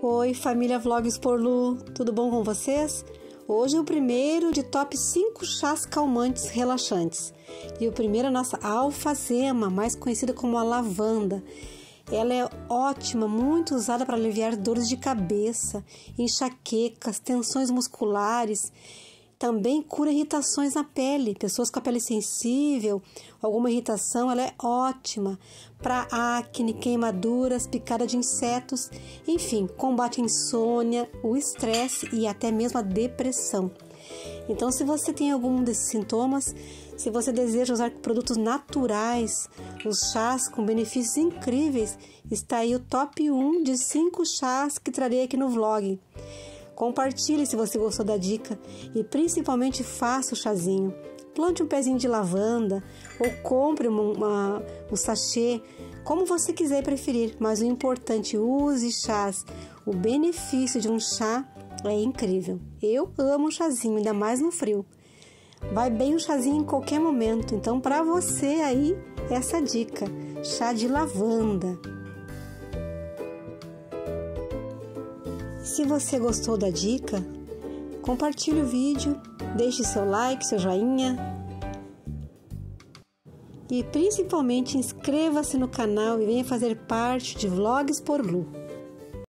Oi, família Vlogs por Lu, tudo bom com vocês? Hoje é o primeiro de top 5 chás calmantes relaxantes. E o primeiro é a nossa alfazema, mais conhecida como a lavanda. Ela é ótima, muito usada para aliviar dores de cabeça, enxaquecas, tensões musculares. Também cura irritações na pele. Pessoas com a pele sensível, alguma irritação, ela é ótima para acne, queimaduras, picada de insetos, enfim, combate a insônia, o estresse e até mesmo a depressão. Então, se você tem algum desses sintomas, se você deseja usar produtos naturais, os chás com benefícios incríveis, está aí o top 1 de 5 chás que trarei aqui no vlog. Compartilhe se você gostou da dica e principalmente faça o chazinho. Plante um pezinho de lavanda ou compre um sachê, como você quiser e preferir. Mas o importante, use chás. O benefício de um chá é incrível. Eu amo um chazinho, ainda mais no frio. Vai bem um chazinho em qualquer momento. Então, para você aí, essa dica. Chá de lavanda. Se você gostou da dica, compartilhe o vídeo, deixe seu like, seu joinha e principalmente inscreva-se no canal e venha fazer parte de Vlogs por Lu.